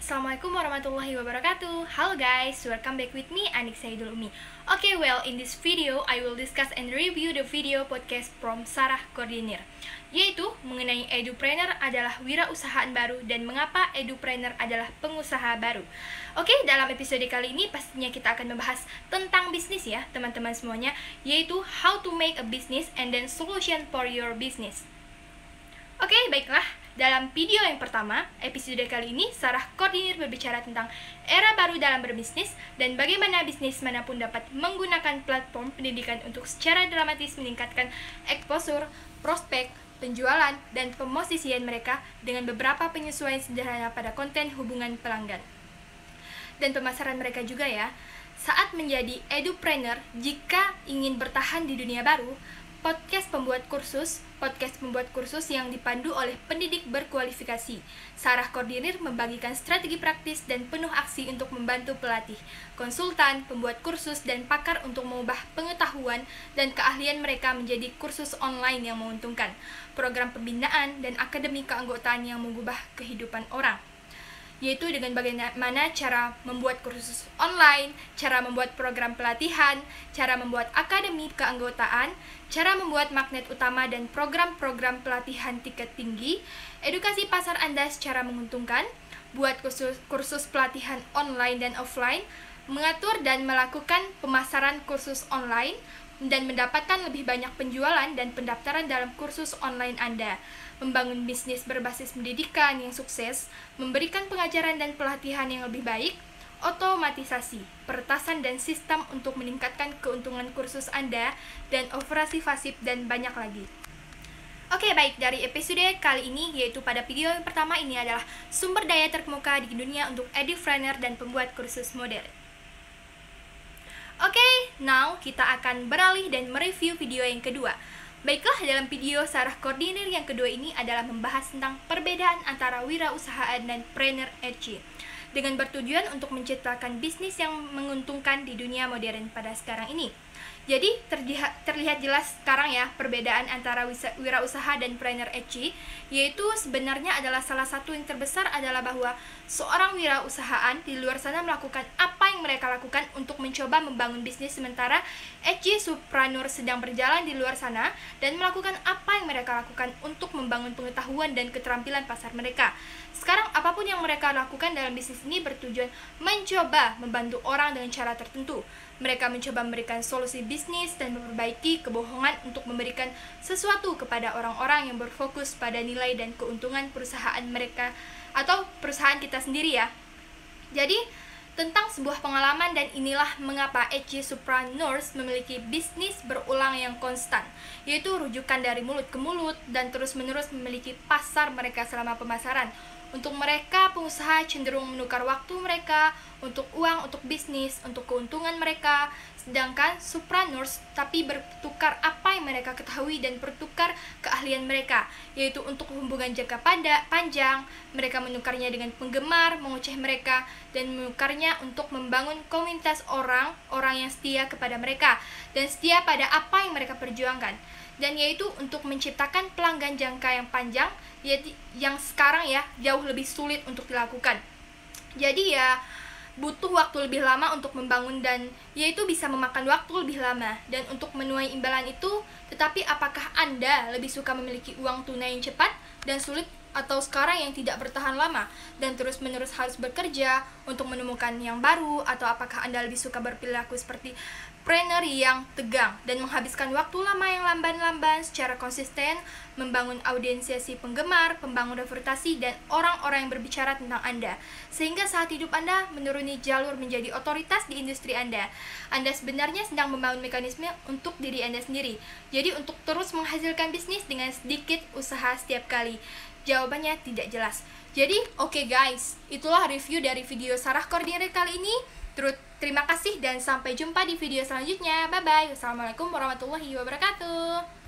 Assalamualaikum warahmatullahi wabarakatuh. Halo guys, welcome back with me, Anik Saidul Umi. Okay, well, in this video, I will discuss and review the video podcast from Sarah Koordinir, yaitu mengenai edupreneur adalah wirausahaan baru dan mengapa edupreneur adalah pengusaha baru. Oke, dalam episode kali ini pastinya kita akan membahas tentang bisnis ya, teman-teman semuanya, yaitu how to make a business and then solution for your business. Oke, baiklah. Dalam video yang pertama, episode kali ini, Sarah Koordinir berbicara tentang era baru dalam berbisnis dan bagaimana bisnis manapun dapat menggunakan platform pendidikan untuk secara dramatis meningkatkan exposure, prospek, penjualan, dan pemosisian mereka dengan beberapa penyesuaian sederhana pada konten hubungan pelanggan. Dan pemasaran mereka juga ya. Saat menjadi edupreneur, jika ingin bertahan di dunia baru, podcast pembuat kursus yang dipandu oleh pendidik berkualifikasi. Sarah Koordinir membagikan strategi praktis dan penuh aksi untuk membantu pelatih, konsultan, pembuat kursus, dan pakar untuk mengubah pengetahuan dan keahlian mereka menjadi kursus online yang menguntungkan, program pembinaan, dan akademi keanggotaan yang mengubah kehidupan orang, yaitu dengan bagaimana cara membuat kursus online, cara membuat program pelatihan, cara membuat akademi keanggotaan, cara membuat magnet utama dan program-program pelatihan tingkat tinggi, edukasi pasar Anda secara menguntungkan, buat kursus pelatihan online dan offline, mengatur dan melakukan pemasaran kursus online, dan mendapatkan lebih banyak penjualan dan pendaftaran dalam kursus online Anda, membangun bisnis berbasis pendidikan yang sukses, memberikan pengajaran dan pelatihan yang lebih baik, otomatisasi, peretasan dan sistem untuk meningkatkan keuntungan kursus Anda, dan operasi fasib, dan banyak lagi. Oke, baik, dari episode kali ini, yaitu pada video yang pertama ini adalah sumber daya terkemuka di dunia untuk edupreneur dan pembuat kursus modern. Oke, now kita akan beralih dan mereview video yang kedua. Baiklah, dalam video Sarah Koordinir yang kedua ini adalah membahas tentang perbedaan antara wirausahaan dan planner edgy, dengan bertujuan untuk menciptakan bisnis yang menguntungkan di dunia modern pada sekarang ini. Jadi, terlihat jelas sekarang ya perbedaan antara wirausaha dan planner edgy, yaitu sebenarnya adalah salah satu yang terbesar adalah bahwa seorang wirausahaan di luar sana melakukan apa yang mereka lakukan untuk mencoba membangun bisnis, sementara edgy supranur sedang berjalan di luar sana dan melakukan apa yang mereka lakukan untuk membangun pengetahuan dan keterampilan pasar mereka. Sekarang apapun yang mereka lakukan dalam bisnis ini bertujuan mencoba membantu orang dengan cara tertentu. Mereka mencoba memberikan solusi bisnis dan memperbaiki kebohongan untuk memberikan sesuatu kepada orang-orang yang berfokus pada nilai dan keuntungan perusahaan mereka atau perusahaan kita sendiri ya. Jadi, tentang sebuah pengalaman, dan inilah mengapa edgy supraneurs memiliki bisnis berulang yang konstan, yaitu rujukan dari mulut ke mulut dan terus-menerus memiliki pasar mereka selama pemasaran. Untuk mereka, pengusaha cenderung menukar waktu mereka untuk uang, untuk bisnis, untuk keuntungan mereka, sedangkan supraneurs tapi bertukar apa yang mereka ketahui dan bertukar keahlian mereka, yaitu untuk hubungan jangka panjang. Mereka menukarnya dengan penggemar, mengoceh mereka, dan menukarnya untuk membangun komunitas orang-orang yang setia kepada mereka dan setia pada apa yang mereka perjuangkan, dan yaitu untuk menciptakan pelanggan jangka yang panjang, yaitu yang sekarang ya jauh lebih sulit untuk dilakukan. Jadi ya butuh waktu lebih lama untuk membangun, dan yaitu bisa memakan waktu lebih lama dan untuk menuai imbalan itu. Tetapi apakah Anda lebih suka memiliki uang tunai yang cepat dan sulit, atau sekarang yang tidak bertahan lama dan terus-menerus harus bekerja untuk menemukan yang baru? Atau apakah Anda lebih suka berperilaku seperti planner yang tegang dan menghabiskan waktu lama yang lamban-lamban secara konsisten, membangun audiensiasi penggemar, membangun reputasi, dan orang-orang yang berbicara tentang Anda, sehingga saat hidup Anda menuruni jalur menjadi otoritas di industri Anda? Anda sebenarnya sedang membangun mekanisme untuk diri Anda sendiri, jadi untuk terus menghasilkan bisnis dengan sedikit usaha setiap kali. Jawabannya tidak jelas. Jadi, oke guys, itulah review dari video Sarah Koordinir kali ini. Terima kasih dan sampai jumpa di video selanjutnya. Bye-bye. Wassalamualaikum warahmatullahi wabarakatuh.